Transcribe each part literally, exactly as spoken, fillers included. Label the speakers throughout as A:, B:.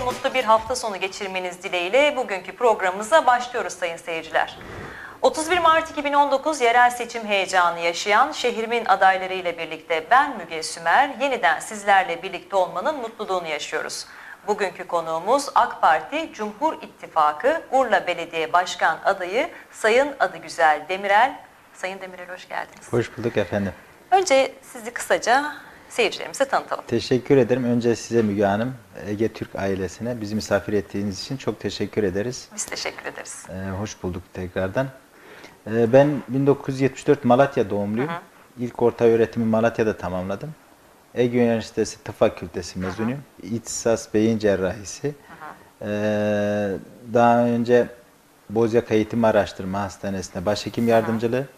A: mutlu bir hafta sonu geçirmeniz dileğiyle bugünkü programımıza başlıyoruz sayın seyirciler. otuz bir Mart iki bin on dokuz yerel seçim heyecanı yaşayan şehrimin adayları ile birlikte ben Müge Sümer yeniden sizlerle birlikte olmanın mutluluğunu yaşıyoruz. Bugünkü konuğumuz AK Parti Cumhur İttifakı Urla Belediye Başkan adayı Sayın Adıgüzel Demirel. Sayın Demirel hoş geldiniz.
B: Hoş bulduk efendim.
A: Önce sizi kısaca seyircilerimize tanıtalım.
B: Teşekkür ederim. Önce size Müge Hanım, Ege Türk ailesine bizi misafir ettiğiniz için çok teşekkür ederiz.
A: Biz teşekkür ederiz.
B: Ee, hoş bulduk tekrardan. Ee, ben bin dokuz yüz yetmiş dört Malatya doğumluyum. Hı hı. İlk orta öğretimi Malatya'da tamamladım. Ege Üniversitesi Tıp Fakültesi mezunuyum. Hı hı. İhtisas beyin cerrahisi. Hı hı. Ee, daha önce Bozyaka Eğitim Araştırma Hastanesi'nde başhekim yardımcılığı, hı hı.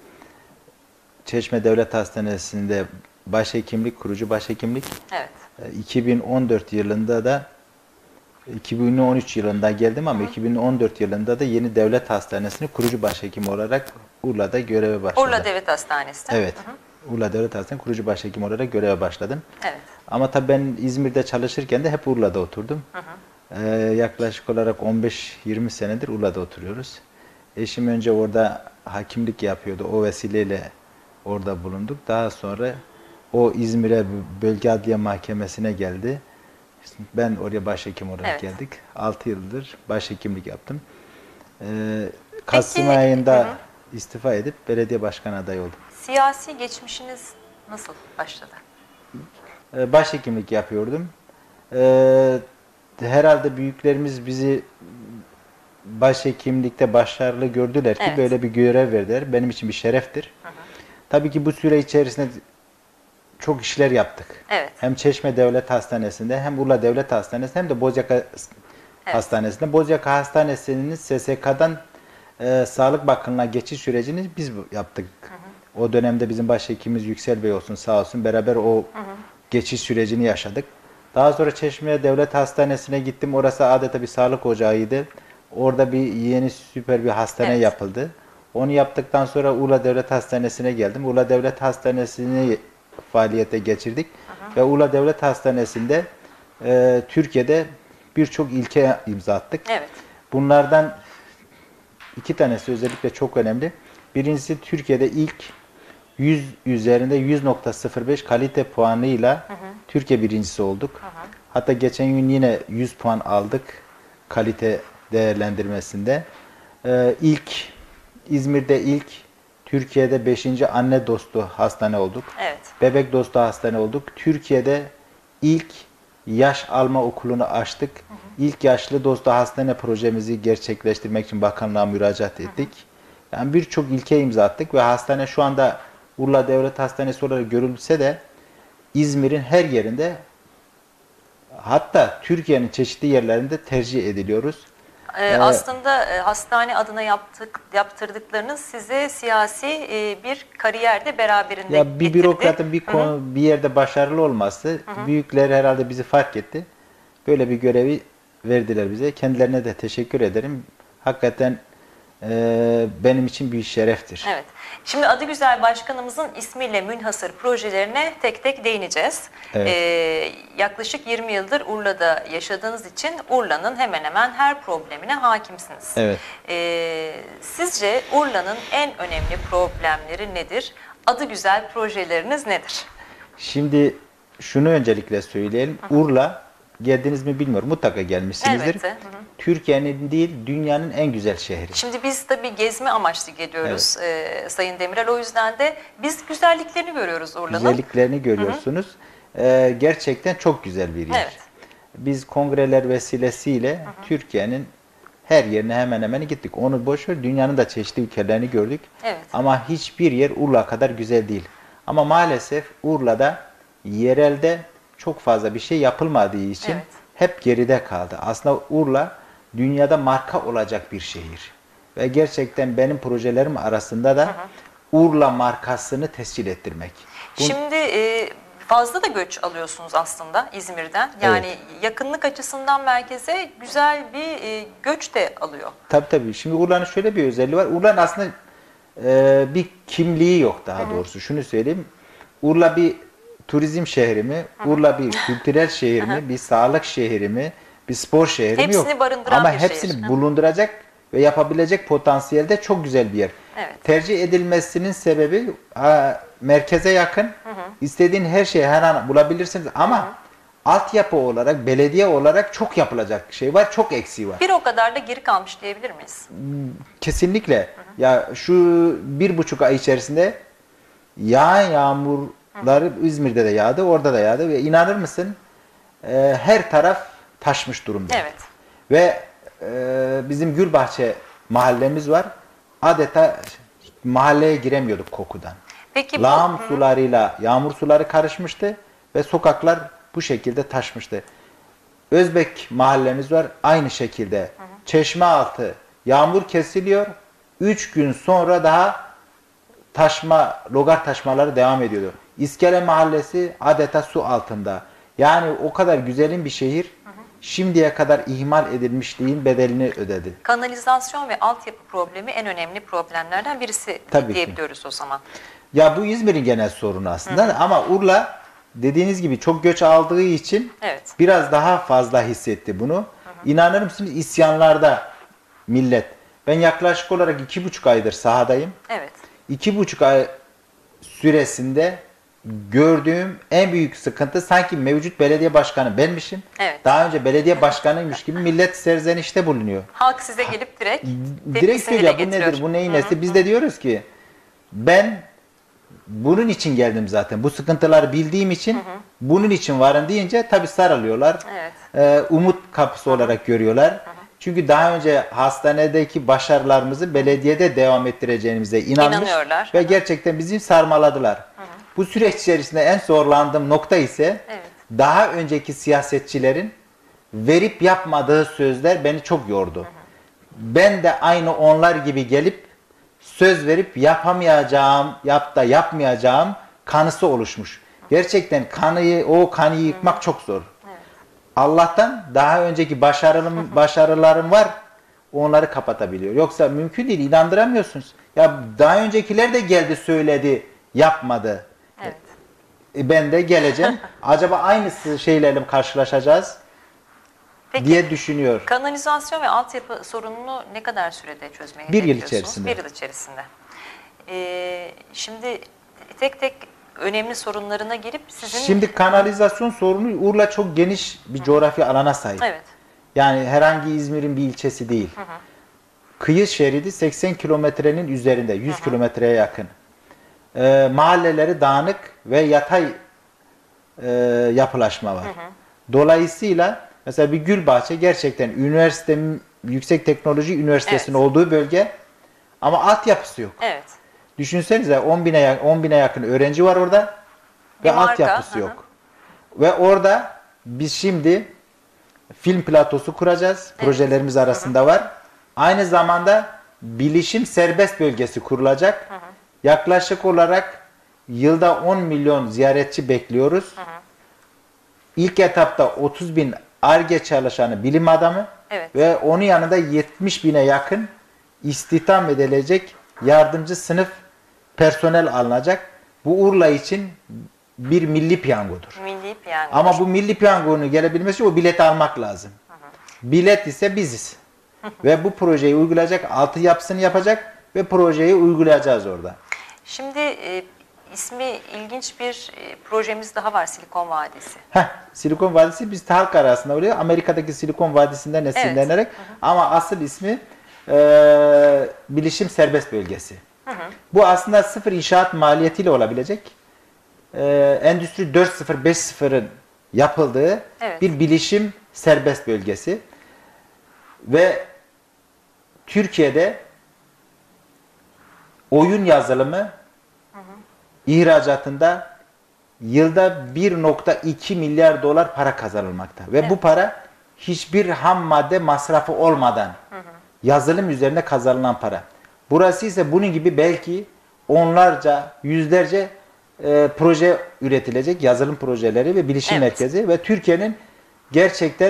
B: Çeşme Devlet Hastanesi'nde başhekimlik, kurucu başhekimlik. Evet. iki bin on dört yılında da iki bin on üç yılında geldim ama hı hı. iki bin on dört yılında da Yeni Devlet Hastanesi'nin kurucu başhekim olarak Urla'da göreve başladım.
A: Urla Devlet Hastanesi.
B: Evet. Hı hı. Urla Devlet Hastanesi kurucu başhekim olarak göreve başladım.
A: Evet.
B: Ama tabii ben İzmir'de çalışırken de hep Urla'da oturdum. Hı hı. Ee, yaklaşık olarak on beş yirmi senedir Urla'da oturuyoruz. Eşim önce orada hakimlik yapıyordu. O vesileyle orada bulunduk. Daha sonra o İzmir'e Bölge Adliye Mahkemesi'ne geldi. Ben oraya başhekim olarak evet. geldik. altı yıldır başhekimlik yaptım. Ee, Kasım Peki, ayında hı hı. istifa edip belediye başkan adayı oldum.
A: Siyasi geçmişiniz nasıl başladı?
B: Ee, başhekimlik yapıyordum. Ee, herhalde büyüklerimiz bizi başhekimlikte başarılı gördüler ki evet. böyle bir görev verdiler. Benim için bir şereftir. Hı hı. Tabii ki bu süre içerisinde çok işler yaptık. Evet. Hem Çeşme Devlet Hastanesi'nde, hem Urla Devlet Hastanesi'nde, hem de Bozyaka evet. Hastanesi'nde. Bozyaka Hastanesi'nin S S K'dan e, Sağlık Bakanlığı'na geçiş sürecini biz yaptık. Hı hı. O dönemde bizim başhekimimiz Yüksel Bey olsun, sağ olsun, beraber o hı hı. geçiş sürecini yaşadık. Daha sonra Çeşme Devlet Hastanesi'ne gittim. Orası adeta bir sağlık ocağıydı. Orada bir yeni süper bir hastane evet. yapıldı. Onu yaptıktan sonra Urla Devlet Hastanesi'ne geldim. Urla Devlet Hastanesi'ni faaliyete geçirdik. Hı hı. Ve Urla Devlet Hastanesi'nde e, Türkiye'de birçok ilke imza attık. Evet. Bunlardan iki tanesi özellikle çok önemli. Birincisi Türkiye'de ilk yüz üzerinde yüz nokta sıfır beş kalite puanıyla hı hı. Türkiye birincisi olduk. Hı hı. Hatta geçen gün yine yüz puan aldık kalite değerlendirmesinde. Ee, ilk İzmir'de ilk Türkiye'de beşinci anne dostu hastane olduk. Evet. Bebek dostu hastane olduk. Türkiye'de ilk yaş alma okulunu açtık. Hı hı. İlk yaşlı dostu hastane projemizi gerçekleştirmek için bakanlığa müracaat ettik. Hı hı. Yani birçok ilke imza attık ve hastane şu anda Urla Devlet Hastanesi olarak görülse de İzmir'in her yerinde, hatta Türkiye'nin çeşitli yerlerinde tercih ediliyoruz.
A: Ee, ee, aslında e, hastane adına yaptık, yaptırdıklarınız size siyasi e, bir kariyerde beraberinde
B: ya bir
A: getirdi.
B: bürokratın bir konu, bir yerde başarılı olması, Hı-hı. büyükler herhalde bizi fark etti. Böyle bir görevi verdiler bize. Kendilerine de teşekkür ederim. Hakikaten e, benim için bir şereftir.
A: Evet. Şimdi Adıgüzel Başkanımızın ismiyle münhasır projelerine tek tek değineceğiz. Evet. Ee, yaklaşık yirmi yıldır Urla'da yaşadığınız için Urla'nın hemen hemen her problemine hakimsiniz. Evet. Ee, sizce Urla'nın en önemli problemleri nedir? Adıgüzel projeleriniz nedir?
B: Şimdi şunu öncelikle söyleyelim. Hı hı. Urla, geldiniz mi bilmiyorum. Mutlaka gelmişsinizdir.
A: Elbette. Hı hı.
B: Türkiye'nin değil, dünyanın en güzel şehri.
A: Şimdi biz tabii gezme amaçlı geliyoruz evet. e, Sayın Demirel. O yüzden de biz güzelliklerini görüyoruz Urla'nın.
B: Güzelliklerini görüyorsunuz. Hı hı. E, gerçekten çok güzel bir yer. Evet. Biz kongreler vesilesiyle Türkiye'nin her yerine hemen hemen gittik. Onu boş ver, dünyanın da çeşitli ülkelerini gördük. Evet. Ama hiçbir yer Urla kadar güzel değil. Ama maalesef Urla'da yerelde çok fazla bir şey yapılmadığı için evet. hep geride kaldı. Aslında Urla dünyada marka olacak bir şehir. Ve gerçekten benim projelerim arasında da hı hı. Urla markasını tescil ettirmek.
A: Bunu... Şimdi e, fazla da göç alıyorsunuz aslında İzmir'den. Yani evet. yakınlık açısından merkeze güzel bir e, göç de alıyor.
B: Tabii tabii. Şimdi Urla'nın şöyle bir özelliği var. Urla'nın aslında e, bir kimliği yok daha hı hı. doğrusu. Şunu söyleyeyim. Urla bir turizm şehri mi? Hı hı. Urla bir kültürel şehir mi? Bir sağlık şehri mi? bir spor şehri mi? Yok.
A: Hepsini barındıran
B: Ama
A: bir
B: hepsini
A: şehir.
B: bulunduracak ve yapabilecek potansiyelde çok güzel bir yer.
A: Evet.
B: Tercih edilmesinin sebebi a, merkeze yakın. Hı hı. İstediğin her şeyi her an bulabilirsiniz ama hı hı. altyapı olarak, belediye olarak çok yapılacak şey var, çok eksiği var.
A: Bir o kadar da geri kalmış diyebilir miyiz?
B: Kesinlikle. Hı hı. Ya şu bir buçuk ay içerisinde yağan yağmurları hı hı. İzmir'de de yağdı, orada da yağdı ve inanır mısın e, her taraf taşmış durumda.
A: Evet.
B: Ve e, bizim Gülbahçe mahallemiz var. Adeta mahalleye giremiyorduk kokudan.
A: Peki,
B: lağım
A: bu,
B: sularıyla yağmur suları karışmıştı ve sokaklar bu şekilde taşmıştı. Özbek mahallemiz var. Aynı şekilde. Hı hı. Çeşmealtı yağmur kesiliyor. Üç gün sonra daha taşma, logar taşmaları devam ediyordu. İskele Mahallesi adeta su altında. Yani o kadar güzelin bir şehir, hı hı. şimdiye kadar ihmal edilmişliğin bedelini ödedi.
A: Kanalizasyon ve altyapı problemi en önemli problemlerden birisi
B: Tabii
A: diyebiliyoruz
B: ki.
A: o zaman.
B: Ya bu İzmir'in genel sorunu aslında, hı hı. ama Urla dediğiniz gibi çok göç aldığı için
A: evet.
B: biraz daha fazla hissetti bunu. Hı hı. İnanır mısınız isyanlarda millet. Ben yaklaşık olarak iki buçuk aydır sahadayım.
A: Evet.
B: İki buçuk ay süresinde gördüğüm en büyük sıkıntı sanki mevcut belediye başkanı benmişim.
A: Evet.
B: Daha önce belediye başkanıymış gibi millet serzenişte bulunuyor.
A: Halk size gelip direkt
B: direkt diyor ya bu nedir, bu neyin nesi? Biz de diyoruz ki ben bunun için geldim zaten. Bu sıkıntıları bildiğim için hı hı. bunun için varım deyince tabii sarılıyorlar.
A: Evet.
B: Ee, umut kapısı hı hı. olarak görüyorlar. Hı hı. Çünkü daha önce hastanedeki başarılarımızı belediyede devam ettireceğimize inanmış
A: İnanıyorlar.
B: ve gerçekten bizi sarmaladılar. Hı hı. Bu süreç içerisinde en zorlandığım nokta ise evet. daha önceki siyasetçilerin verip yapmadığı sözler beni çok yordu. Hı hı. Ben de aynı onlar gibi gelip söz verip yapamayacağım, yap da yapmayacağım kanısı oluşmuş. Gerçekten kanıyı, o kanıyı yıkmak hı hı. çok zor. Evet. Allah'tan daha önceki başarılım, başarılarım var. Onları kapatabiliyor. Yoksa mümkün değil, inandıramıyorsunuz. Ya daha öncekiler de geldi, söyledi, yapmadı.
A: Evet.
B: E, ben de geleceğim. Acaba aynı şeylerle mi karşılaşacağız? Peki, diye düşünüyor.
A: Kanalizasyon ve altyapı sorununu ne kadar sürede çözmeye
B: Bir yıl içerisinde.
A: Bir yıl içerisinde. Ee, şimdi tek tek önemli sorunlarına girip sizin...
B: Şimdi kanalizasyon sorunu Urla çok geniş bir coğrafi alana sahip.
A: Evet.
B: Yani herhangi İzmir'in bir ilçesi değil. Hı hı. Kıyı şeridi seksen kilometrenin üzerinde, yüz kilometreye yakın. Ee, mahalleleri dağınık ve yatay e, yapılaşma var. Hı hı. Dolayısıyla mesela bir Gülbahçe gerçekten üniversite, yüksek teknoloji üniversitesinin evet. olduğu bölge ama altyapısı yok.
A: Evet.
B: Düşünsenize on bine, on bine yakın öğrenci var orada ve altyapısı yok. Hı hı. Ve orada biz şimdi film platosu kuracağız. Evet. Projelerimiz arasında hı hı. var. Aynı zamanda bilişim serbest bölgesi kurulacak. Hı hı. Yaklaşık olarak yılda on milyon ziyaretçi bekliyoruz. Hı hı. İlk etapta otuz bin Ar-Ge çalışanı, bilim adamı evet. ve onun yanında yetmiş bine yakın istihdam edilecek yardımcı sınıf personel alınacak. Bu Urla için bir milli piyangodur.
A: Milli piyango.
B: Ama bu milli piyangonun gelebilmesi için o bileti almak lazım. Hı hı. Bilet ise biziz. Ve bu projeyi uygulayacak, altı yapısını yapacak ve projeyi uygulayacağız orada.
A: Şimdi e, ismi ilginç bir e, projemiz daha var, Silikon Vadisi.
B: Heh, Silikon Vadisi biz halk arasında oluyor. Amerika'daki Silikon Vadisi'nden esinlenerek evet. ama asıl ismi e, bilişim serbest bölgesi. Hı hı. Bu aslında sıfır inşaat maliyetiyle olabilecek. E, Endüstri dört nokta sıfır beş sıfırın yapıldığı evet. bir bilişim serbest bölgesi. Ve Türkiye'de oyun yazılımı hı hı. ihracatında yılda bir nokta iki milyar dolar para kazanılmakta. Ve evet. bu para hiçbir ham madde masrafı olmadan hı hı. yazılım üzerine kazanılan para. Burası ise bunun gibi belki onlarca, yüzlerce e, proje üretilecek, yazılım projeleri ve bilişim evet. merkezi ve Türkiye'nin gerçekten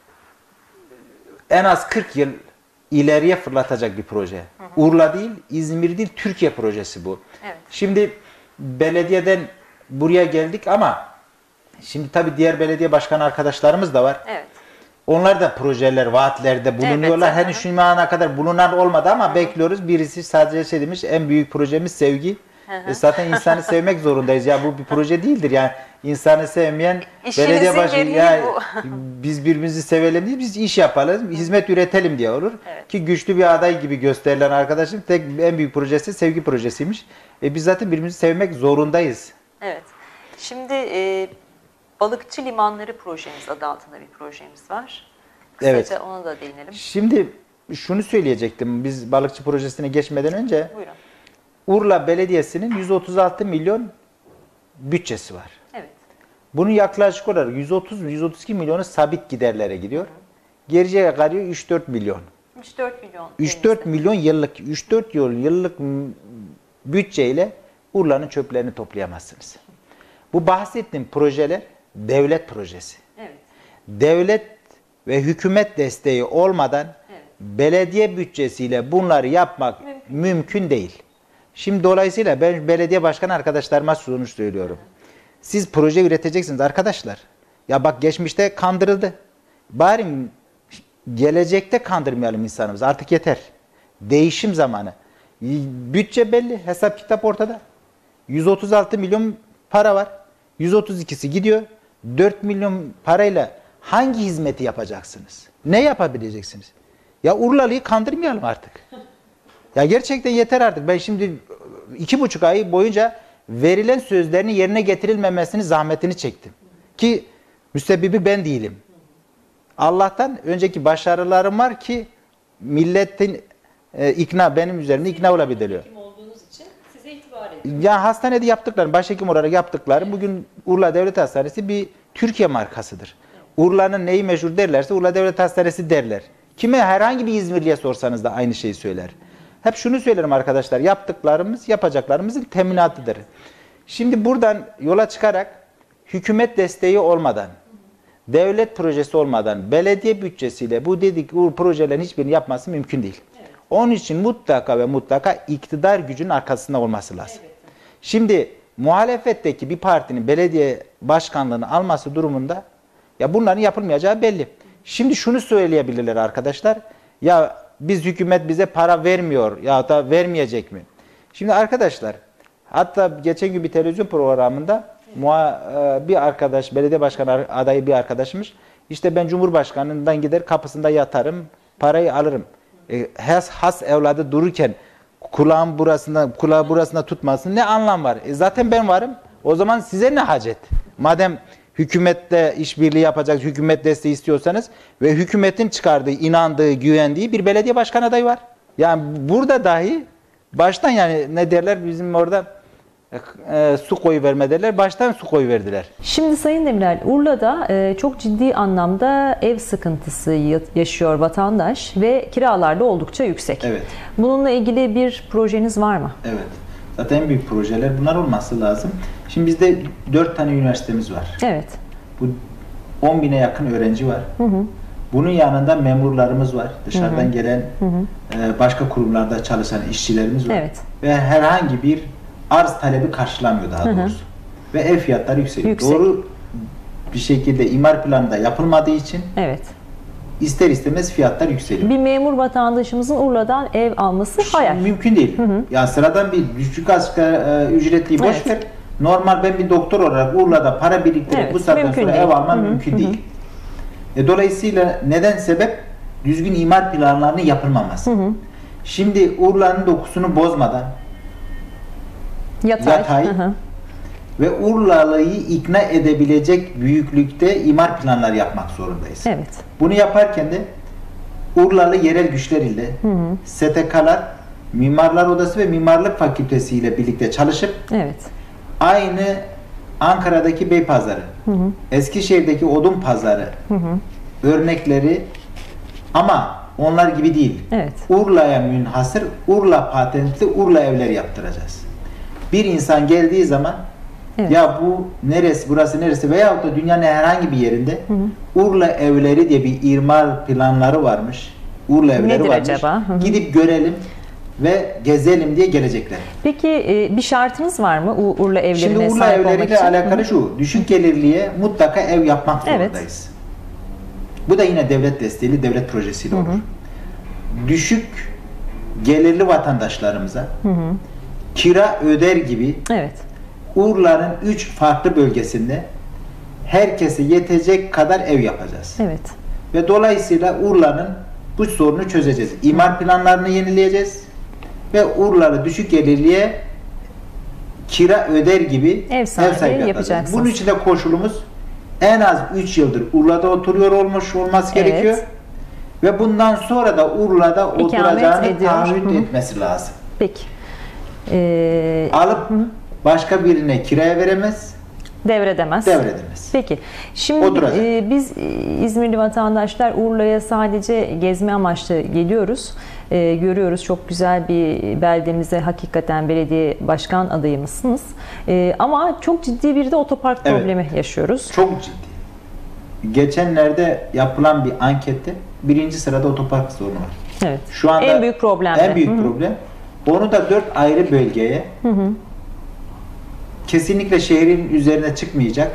B: en az kırk yıl ileriye fırlatacak bir proje. Hı hı. Urla değil, İzmir değil, Türkiye projesi bu. Evet. Şimdi belediyeden buraya geldik ama şimdi tabii diğer belediye başkanı arkadaşlarımız da var.
A: Evet.
B: onlar da projeler, vaatlerde bulunuyorlar.
A: Evet,
B: Henüz şu ana kadar bulunan olmadı ama hı-hı, bekliyoruz. Birisi sadece şey demiş, en büyük projemiz sevgi. E zaten insanı sevmek zorundayız. Ya bu bir proje değildir. Yani insanı sevmeyen
A: İşinizin
B: belediye başkanı ya
A: bu.
B: biz birbirimizi sevelim değil, biz iş yapalım, hizmet üretelim diye olur. Evet. Ki güçlü bir aday gibi gösterilen arkadaşım tek en büyük projesi sevgi projesiymiş. E biz zaten birbirimizi sevmek zorundayız.
A: Evet. Şimdi e, Balıkçı Limanları projemiz adı altında bir projemiz var. Kısaca evet, ona da değinelim.
B: Şimdi şunu söyleyecektim. Biz balıkçı projesine geçmeden önce.
A: Buyurun.
B: Urla Belediyesi'nin yüz otuz altı milyon bütçesi var.
A: Evet.
B: Bunun yaklaşık olarak yüz otuz yüz otuz iki milyonu sabit giderlere gidiyor. Geriye kalıyor üç dört milyon.
A: üç dört milyon.
B: üç dört milyon yıllık, üç dört yıl yıllık bütçeyle Urla'nın çöplerini toplayamazsınız. Bu bahsettiğim projeler devlet projesi.
A: Evet.
B: Devlet ve hükümet desteği olmadan evet, belediye bütçesiyle bunları yapmak mümkün, mümkün değil. Şimdi dolayısıyla ben belediye başkanı arkadaşlarıma şunu söylüyorum. Siz proje üreteceksiniz arkadaşlar. Ya bak geçmişte kandırıldı. Bari gelecekte kandırmayalım insanımızı. Artık yeter. Değişim zamanı. Bütçe belli. Hesap kitap ortada. yüz otuz altı milyon para var. yüz otuz ikisi gidiyor. dört milyon parayla hangi hizmeti yapacaksınız? Ne yapabileceksiniz? Ya Urlalı'yı kandırmayalım artık. Ya gerçekten yeter artık. Ben şimdi iki buçuk ay boyunca verilen sözlerin yerine getirilmemesini zahmetini çektim. Ki müsebbibi ben değilim. Allah'tan önceki başarılarım var ki milletin e, ikna, benim üzerimde ikna olabiliyor.
A: Olduğunuz için size itibar ediyor.
B: Ya hastanede yaptıklarım, başhekim olarak yaptıklarım bugün Urla Devlet Hastanesi bir Türkiye markasıdır. Urla'nın neyi meşhur derlerse Urla Devlet Hastanesi derler. Kime herhangi bir İzmirliye sorsanız da aynı şeyi söyler. Hep şunu söylerim arkadaşlar, yaptıklarımız yapacaklarımızın teminatıdır. Şimdi buradan yola çıkarak hükümet desteği olmadan, devlet projesi olmadan, belediye bütçesiyle bu dedik bu projelerin hiçbirini yapması mümkün değil. Evet. Onun için mutlaka ve mutlaka iktidar gücünün arkasında olması lazım. Evet. Şimdi muhalefetteki bir partinin belediye başkanlığını alması durumunda ya bunların yapılmayacağı belli. Şimdi şunu söyleyebilirler arkadaşlar. Ya biz hükümet bize para vermiyor ya da vermeyecek mi? Şimdi arkadaşlar hatta geçen gün bir televizyon programında bir arkadaş, belediye başkanı adayı bir arkadaşmış. İşte ben Cumhurbaşkanı'ndan gider kapısında yatarım, parayı alırım. E, has, has evladı dururken kulağın burasında, kulağı burasında tutmasın ne anlam var? E, zaten ben varım. O zaman size ne hacet? Madem hükümette işbirliği yapacak, hükümet desteği istiyorsanız ve hükümetin çıkardığı, inandığı, güvendiği bir belediye başkan adayı var. Yani burada dahi baştan yani ne derler bizim orada e, su koyu verme derler. Baştan su koyu verdiler.
C: Şimdi Sayın Demirel, Urla'da e, çok ciddi anlamda ev sıkıntısı yaşıyor vatandaş ve kiralar da oldukça yüksek.
B: Evet.
C: Bununla ilgili bir projeniz var mı?
B: Evet. Zaten en büyük projeler bunlar olması lazım. Şimdi bizde dört tane üniversitemiz var.
C: Evet.
B: Bu on bine yakın öğrenci var. Hı hı. Bunun yanında memurlarımız var. Dışarıdan hı hı. gelen hı hı. başka kurumlarda çalışan işçilerimiz var.
C: Evet.
B: Ve herhangi bir arz talebi karşılamıyor daha doğrusu. Hı hı. Ve ev fiyatları yükseliyor.
C: Yüksek.
B: Doğru bir şekilde imar planında yapılmadığı için
C: evet.
B: ister istemez fiyatlar yükseliyor.
C: Bir memur vatandaşımızın Urla'dan ev alması hayal.
B: Mümkün değil. Hı hı. Yani sıradan bir düşük asgari ücretliyi boş evet. ver. Normal ben bir doktor olarak Urla'da para biriktirip evet, bu saatten sonra değil. ev almam hı hı. mümkün hı hı. değil. E, dolayısıyla neden sebep? Düzgün imar planlarının yapılmaması. Hı hı. Şimdi Urla'nın dokusunu bozmadan
C: yatay,
B: yatay hı hı. ve Urla'lıyı ikna edebilecek büyüklükte imar planları yapmak zorundayız.
C: Evet.
B: Bunu yaparken de Urlalı yerel güçler ile hı hı. S T K'lar, Mimarlar Odası ve Mimarlık Fakültesi ile birlikte çalışıp
C: evet.
B: aynı Ankara'daki Beypazarı, hı hı. Eskişehir'deki Odun Pazarı hı hı. örnekleri ama onlar gibi değil.
C: Evet.
B: Urla'ya münhasır, Urla patentli Urla evler yaptıracağız. Bir insan geldiği zaman evet. ya bu neresi, burası neresi veyahut da dünyanın herhangi bir yerinde hı hı. Urla evleri diye bir imar planları varmış. Urla evleri
C: nedir
B: varmış.
C: Acaba? Hı hı.
B: Gidip görelim ve gezelim diye gelecekler.
C: Peki bir şartınız var mı Urla evlerine
B: Şimdi Urla
C: sahip olmak için?
B: evleriyle alakalı şu, düşük gelirliye mutlaka ev yapmak zorundayız. Bu da yine devlet desteğiyle, devlet projesiyle olur. Hı hı. Düşük gelirli vatandaşlarımıza hı hı. kira öder gibi
C: evet.
B: Urla'nın üç farklı bölgesinde herkese yetecek kadar ev yapacağız.
C: Evet.
B: Ve dolayısıyla Urla'nın bu sorunu çözeceğiz. İmar planlarını yenileyeceğiz ve Urla'lı düşük gelirliye kira öder gibi
C: ev sahibi, ev sahibi yapacaksınız.
B: Bunun için de koşulumuz en az üç yıldır Urla'da oturuyor olmuş olması evet. gerekiyor. Ve bundan sonra da Urla'da İkamet oturacağını taahhüt etmesi lazım.
C: Peki. Ee,
B: Alıp hı. başka birine kiraya veremez.
C: Devredemez.
B: Devredemez.
C: Peki. Şimdi e, biz İzmirli vatandaşlar Urla'ya sadece gezme amaçlı geliyoruz. E, görüyoruz, çok güzel bir beldemize hakikaten belediye başkan adayımızsınız. E, ama çok ciddi bir de otopark evet. problemi yaşıyoruz.
B: Çok ciddi. Geçenlerde yapılan bir ankette birinci sırada otopark sorunu var.
C: Evet. Şu anda en büyük problem.
B: En büyük Hı-hı. problem. Onu da dört ayrı bölgeye Hı-hı. kesinlikle şehrin üzerine çıkmayacak,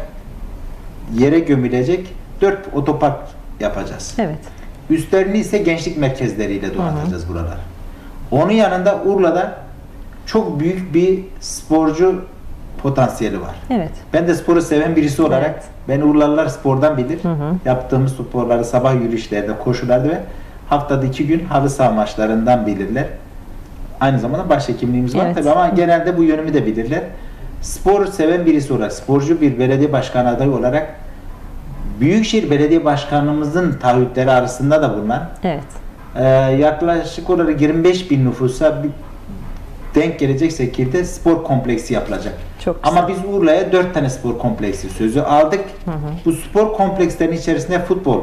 B: yere gömülecek dört otopark yapacağız.
C: Evet.
B: Üstlerini ise gençlik merkezleriyle donatacağız buralar. Onun yanında Urla'da çok büyük bir sporcu potansiyeli var.
C: Evet.
B: Ben de sporu seven birisi olarak evet. ben Urlalılar spordan bilir. Hı hı. Yaptığımız sporları sabah yürüyüşlerde, koşularda ve haftada iki gün halı saha maçlarından bilirler. Aynı zamanda başhekimliğimiz var evet. tabii ama genelde bu yönümü de bilirler. Spor seven birisi olarak, sporcu bir belediye başkanı adayı olarak Büyükşehir Belediye Başkanımızın taahhütleri arasında da bulunan
C: evet.
B: e, yaklaşık olarak yirmi beş bin nüfusa bir denk gelecek şekilde spor kompleksi yapılacak.
C: Çok
B: Ama biz Urla'ya dört tane spor kompleksi sözü aldık. Hı hı. Bu spor komplekslerinin içerisinde futbol,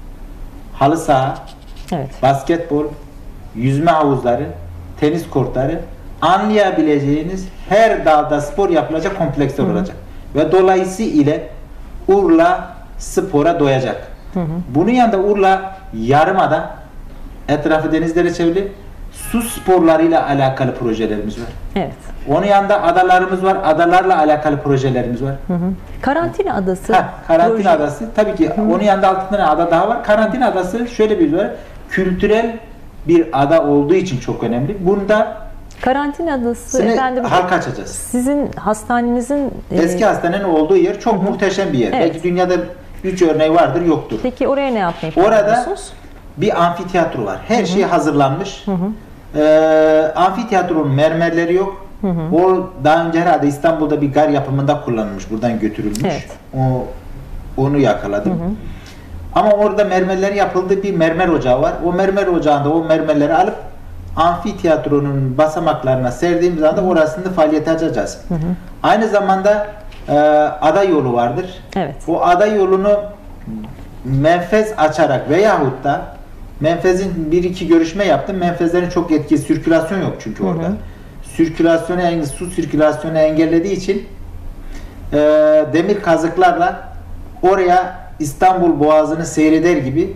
B: halı saha,
C: evet.
B: basketbol, yüzme havuzları, tenis kortları, anlayabileceğiniz her dalda spor yapılacak kompleksler hı hı. olacak. Ve dolayısıyla Urla spora doyacak. Hı hı. Bunun yanında Urla Yarımada etrafı denizlere çevrili su sporlarıyla alakalı projelerimiz var.
C: Evet.
B: Onun yanında adalarımız var. Adalarla alakalı projelerimiz var.
C: Hı hı. Karantina adası.
B: Ha, karantina
C: proje.
B: adası. Tabii ki hı hı. onun yanında altı tane ada daha var. Karantina adası şöyle bir var. Kültürel bir ada olduğu için çok önemli. Bunda
C: Karantina adası efendim
B: halka açacağız.
C: Sizin hastanenizin
B: eski e... hastanenin olduğu yer çok hı hı. muhteşem bir yer. Evet. Belki dünyada üç örneği vardır, yoktur.
C: Peki oraya ne yapmayı planlıyorsunuz?
B: Orada bir amfiteyatro var. Her hı hı. şey hazırlanmış.
C: Hı hı.
B: Ee, amfiteyatronun mermerleri yok. Hı hı. O daha önce herhalde İstanbul'da bir gar yapımında kullanılmış. Buradan götürülmüş.
C: Evet.
B: O onu yakaladım. Hı hı. Ama orada mermerleri yapıldı. Bir mermer ocağı var. O mermer ocağında o mermerleri alıp amfiteyatronun basamaklarına serdiğimiz anda orasında faaliyete açacağız. Hı hı. Aynı zamanda e, ada yolu vardır.
C: Evet.
B: O ada yolunu menfez açarak veyahut da menfezin bir iki görüşme yaptım. Menfezlerin çok etkili, sirkülasyon yok çünkü orada. Hı hı. Sirkülasyonu, su sirkülasyonu engellediği için e, demir kazıklarla oraya İstanbul Boğazı'nı seyreder gibi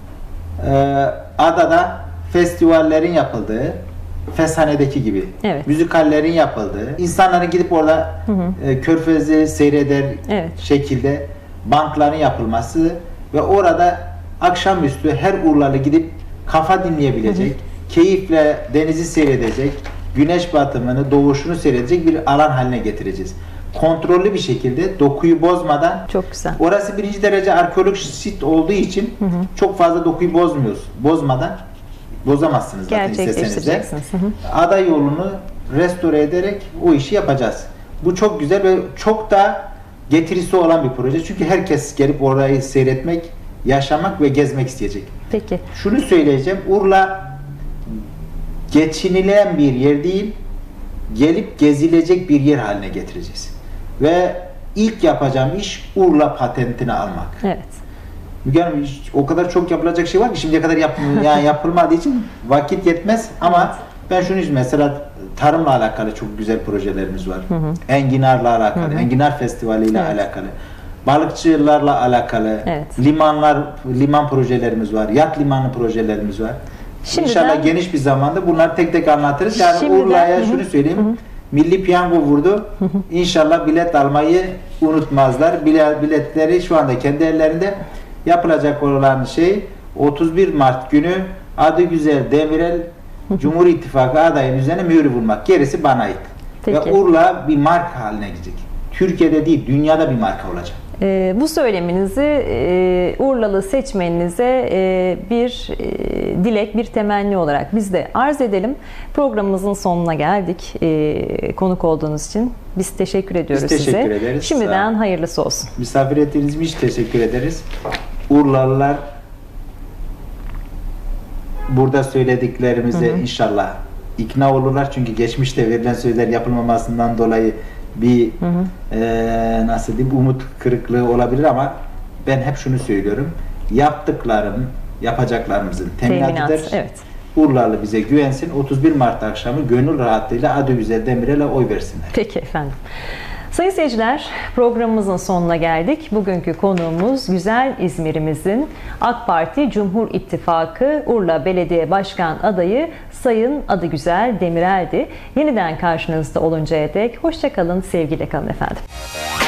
B: e, adada festivallerin yapıldığı, Feshane'deki gibi,
C: evet.
B: müzikallerin yapıldığı, insanların gidip orada hı hı. E, Körfez'i seyreder
C: evet.
B: şekilde bankların yapılması ve orada akşamüstü her Urlalı gidip kafa dinleyebilecek, hı hı. keyifle denizi seyredecek, güneş batımını, doğuşunu seyredecek bir alan haline getireceğiz. Kontrollü bir şekilde, dokuyu bozmadan.
C: Çok güzel.
B: Orası birinci derece arkeolojik sit olduğu için hı hı. çok fazla dokuyu bozmuyoruz. Bozmadan bozamazsınız zaten isteseniz de. Ada yolunu restore ederek o işi yapacağız. Bu çok güzel ve çok da getirisi olan bir proje. Çünkü herkes gelip orayı seyretmek, yaşamak ve gezmek isteyecek.
C: Peki.
B: Şunu söyleyeceğim. Urla geçinilen bir yer değil, gelip gezilecek bir yer haline getireceğiz. Ve ilk yapacağım iş Urla patentini almak.
C: Evet.
B: Müge Hanım, o kadar çok yapılacak şey var ki şimdiye kadar yap, yani yapılmadığı için vakit yetmez ama evet. ben şunu mesela tarımla alakalı çok güzel projelerimiz var. Hı hı. Enginarla alakalı, hı hı. Enginar Festivali ile evet. alakalı. Balıkçılarla alakalı, evet. limanlar, liman projelerimiz var. Yat limanı projelerimiz var. Şimdiden, İnşallah geniş bir zamanda bunları tek tek anlatırız. Yani Urla'ya şunu söyleyeyim. Hı hı. Milli piyango vurdu. Hı hı. İnşallah bilet almayı unutmazlar. Biletleri şu anda kendi ellerinde. Yapılacak olan şey otuz bir Mart günü Adıgüzel Demirel Cumhur İttifakı adayının üzerine mühür vurmak. Gerisi bana ait.
C: Peki.
B: Ve Urla bir marka haline gelecek. Türkiye'de değil, dünyada bir marka olacak.
C: E, bu söyleminizi e, Urlalı seçmeninize e, bir e, dilek, bir temenni olarak biz de arz edelim. Programımızın sonuna geldik. E, konuk olduğunuz için biz teşekkür ediyoruz
B: biz teşekkür
C: size.
B: ederiz.
C: Şimdiden hayırlısı olsun.
B: Misafir ettiğiniz için teşekkür ederiz. Urlalılar burada söylediklerimize hı hı. inşallah ikna olurlar. Çünkü geçmişte verilen sözler yapılmamasından dolayı bir hı hı. E, nasıl diyeyim umut kırıklığı olabilir ama ben hep şunu söylüyorum. Yaptıklarım, yapacaklarımızın teminatıdır.
C: Evet.
B: Urlalı bize güvensin. otuz bir Mart akşamı gönül rahatlığıyla Adıgüzel Demirel'e oy versinler.
C: Peki efendim. Sayın seyirciler, programımızın sonuna geldik. Bugünkü konuğumuz güzel İzmir'imizin AK Parti Cumhur İttifakı Urla Belediye Başkan adayı Sayın Adıgüzel Demirel'di. Yeniden karşınızda oluncaya dek hoşça kalın, sevgiyle kalın efendim.